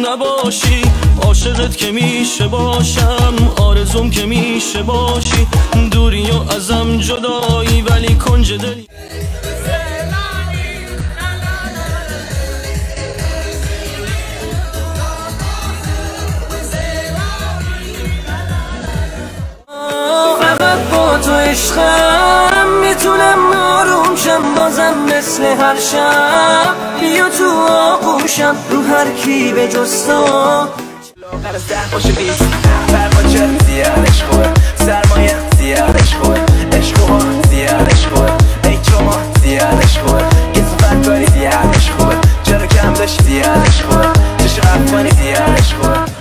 نباشی، عاشقت که میشه باشم، آرزوم که میشه باشی، دوری و ازم جدایی ولی کنج دلی. فقط با تو عشقم میتونم آروم شم، بازم مثل هر شب بیا تو آغوشم، رو هر کی به جز تو لاغر از 10 باشه 20 پرواجه زیادش خوبه، سرمایه زیادش خوبه، عشقوها زیادش خوبه، ای شما زیادش خوبه، یه صفت کاری زیادش خوبه، چرا کم داشت زیادش خوبه، چشم افغانی زیادش خوبه.